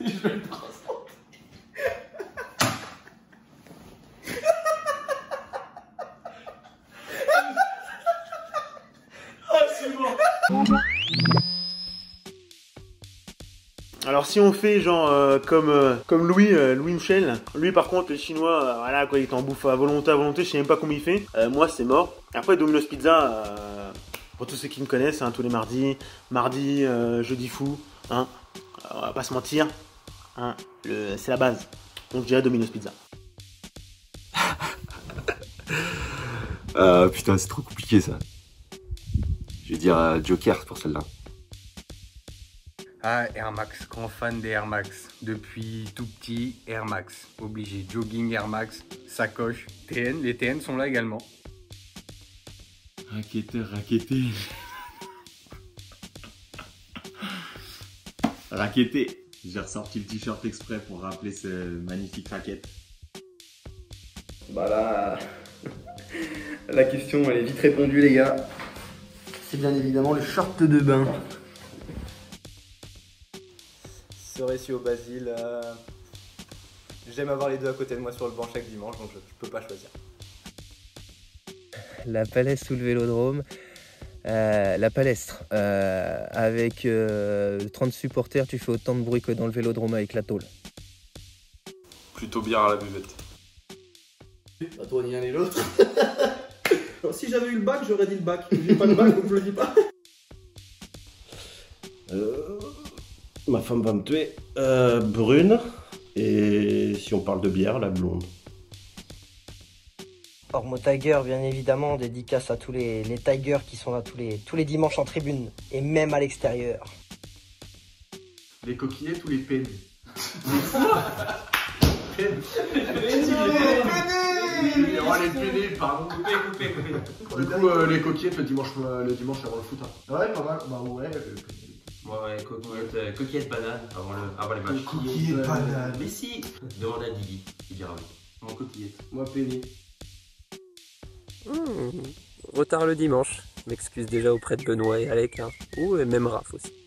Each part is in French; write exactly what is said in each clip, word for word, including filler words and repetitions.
Je vais le transporter. Ah, c'est bon. Alors si on fait genre euh, comme, euh, comme Louis, euh, Louis Michel, lui par contre le chinois, euh, voilà quoi, il t'en bouffe à volonté à volonté, je sais même pas combien il fait. Euh, moi c'est mort. Après Domino's Pizza, euh, pour tous ceux qui me connaissent, hein, tous les mardis, mardi, euh, jeudi fou, hein, on va pas se mentir, hein, c'est la base. Donc je dirais Domino's Pizza. Ah putain, c'est trop compliqué ça. Je vais dire euh, Joker pour celle-là. Ah, Air Max, grand fan des Air Max. Depuis tout petit, Air Max. Obligé, jogging Air Max, sacoche, T N, les T N sont là également. Raquetteur, raquetté. Raquetté. J'ai ressorti le t-shirt exprès pour rappeler ce magnifique raquette. Bah là, la question elle est vite répondue les gars. C'est bien évidemment le short de bain. Cerise au basil. Euh... J'aime avoir les deux à côté de moi sur le banc chaque dimanche, donc je, je peux pas choisir. La palestre sous le vélodrome. Euh, la palestre. Euh, avec euh, trente supporters, tu fais autant de bruit que dans le vélodrome avec la tôle. Plutôt bière à la buvette. Bah toi ni l'un ni l'autre. Si j'avais eu le bac, j'aurais dit le bac. J'ai pas le bac, donc je le dis pas. Euh, ma femme va me tuer. Euh, brune. Et si on parle de bière, la blonde. Ormo Tiger, bien évidemment, dédicace à tous les, les Tigers qui sont là tous les, tous les dimanches en tribune, et même à l'extérieur. Les coquillettes ou les pennes? Oh les pédés, pardon. Coupé, coupé, coupé. Du coup, euh, les coquillettes le dimanche, euh, le dimanche avant le foot. Hein. Ouais, pas mal. Bah ouais. Ouais, ouais, coquillettes, euh, coquillettes banane avant, le, avant les matchs. Coquillettes banane. Mais si. Demande à Diggy, il dira oui. Moi, coquillettes. Moi, penny. Mmh. Retard le dimanche. Je m'excuse déjà auprès de Benoît et Alec. Hein. Ouh, et même Raph aussi.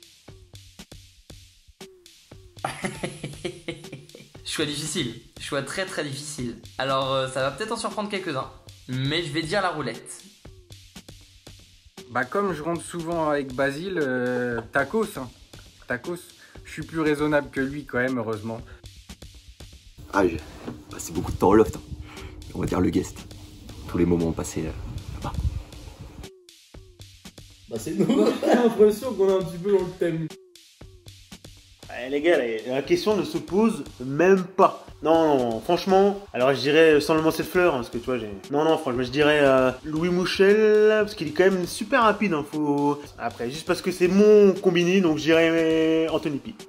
Choix difficile, choix très très difficile. Alors euh, ça va peut-être en surprendre quelques-uns, mais je vais dire la roulette. Bah comme je rentre souvent avec Basile, euh, tacos, hein. Tacos. Je suis plus raisonnable que lui quand même, heureusement. Ah, j'ai passé beaucoup de temps au loft. Hein. On va dire le guest. Tous les moments passés euh, là-bas. Bah c'est nous. J'ai l'impression qu'on est un petit peu dans le thème. Eh, les gars, la, la question ne se pose même pas. Non, non, franchement, alors je dirais sans le lancer de fleurs, hein, parce que tu vois, j'ai... Non, non, franchement, je dirais euh, Louis Michel, parce qu'il est quand même super rapide, hein, faut... Après, juste parce que c'est mon combiné, donc je dirais Anthony P.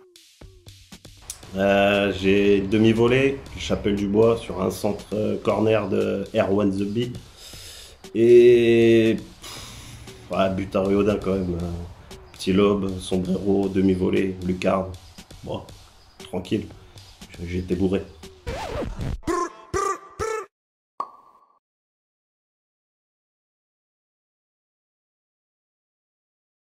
Euh, j'ai demi-volée, Chapelle du Bois, sur un centre euh, corner de Air One The Bee. Et... Pff, ouais, but à Riodin quand même. Euh, petit lobe, sombrero, demi-volée, lucarne. Bon, tranquille, j'étais bourré.